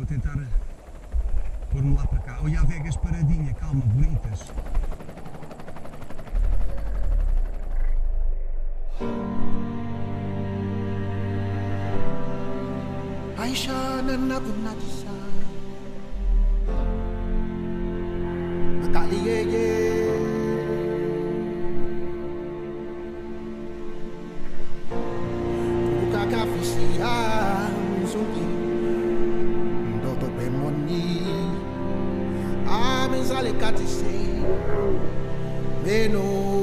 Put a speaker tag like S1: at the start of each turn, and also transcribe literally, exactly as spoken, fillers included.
S1: tentar pôr-me lá para cá. Olha a Vegas paradinha, calma, bonitas.
S2: Aisha na kunatisa Makaliyeye Ukakafisia Mzungi Ndoto Bemoni Amezale katise Meno